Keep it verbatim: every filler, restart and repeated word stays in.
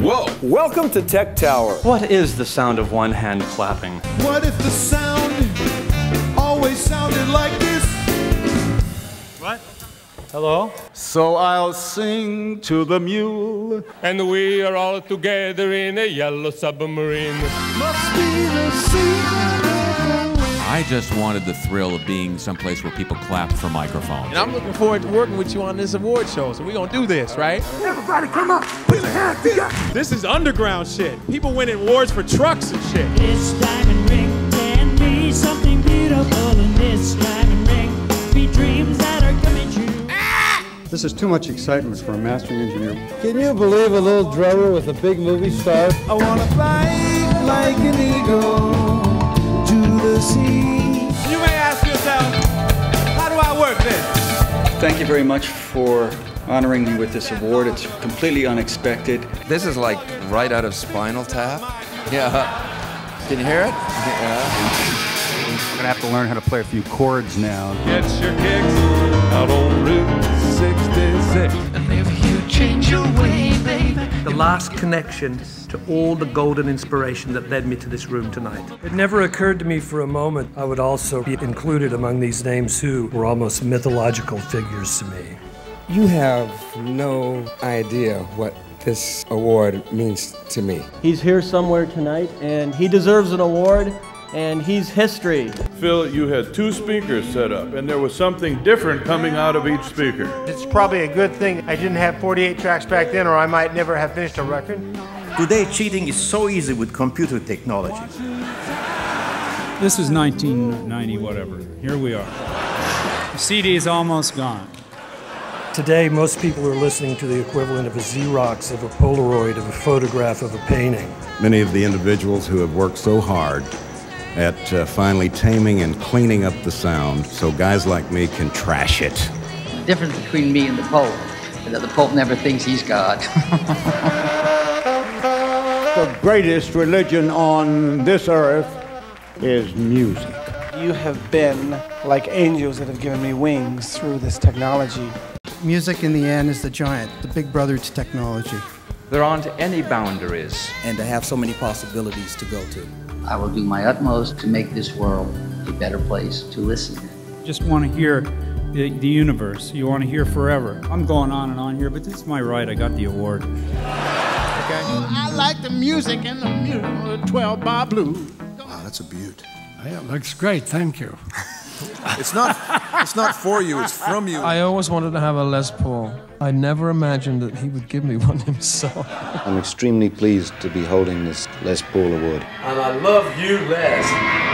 Whoa! Welcome to Tech Tower. What is the sound of one hand clapping? What if the sound always sounded like this? What? Hello? So I'll sing to the mule. And we are all together in a yellow submarine. Must be the season. I just wanted the thrill of being someplace where people clap for microphones. And I'm looking forward to working with you on this award show, so we're gonna do this, right? Everybody come up, put your hands together. This is underground shit. People winning awards for trucks and shit. This diamond ring can be something beautiful, and this diamond ring be dreams that are coming true. Ah! This is too much excitement for a mastering engineer. Can you believe a little drummer with a big movie star? I wanna fly like an eagle to the sea. You may ask yourself, how do I work this? Thank you very much for honoring me with this award. It's completely unexpected. This is like right out of Spinal Tap. Yeah. Can you hear it? Yeah. I'm gonna have to learn how to play a few chords now. Get your kicks out on Route sixty-six. And if you change your way, baby. The last connection to all the golden inspiration that led me to this room tonight. It never occurred to me for a moment I would also be included among these names who were almost mythological figures to me. You have no idea what this award means to me. He's here somewhere tonight, and he deserves an award, and he's history. Phil, you had two speakers set up, and there was something different coming out of each speaker. It's probably a good thing I didn't have forty-eight tracks back then, or I might never have finished a record. Today, cheating is so easy with computer technology. This is nineteen ninety whatever. Here we are. The C D is almost gone. Today, most people are listening to the equivalent of a Xerox, of a Polaroid, of a photograph, of a painting. Many of the individuals who have worked so hard at uh, finally taming and cleaning up the sound so guys like me can trash it. The difference between me and the Pope is that the Pope never thinks he's God. The greatest religion on this earth is music. You have been like angels that have given me wings through this technology. Music in the end is the giant, the big brother to technology. There aren't any boundaries. And to have so many possibilities to go to. I will do my utmost to make this world a better place to listen. Just want to hear the, the universe. You want to hear forever. I'm going on and on here, but this is my right. I got the award. Okay? I like the music and the music, twelve bar blues. Wow, that's a beaut. Yeah, it looks great, thank you. It's not, it's not for you, it's from you. I always wanted to have a Les Paul. I never imagined that he would give me one himself. I'm extremely pleased to be holding this Les Paul award. And I love you, Les.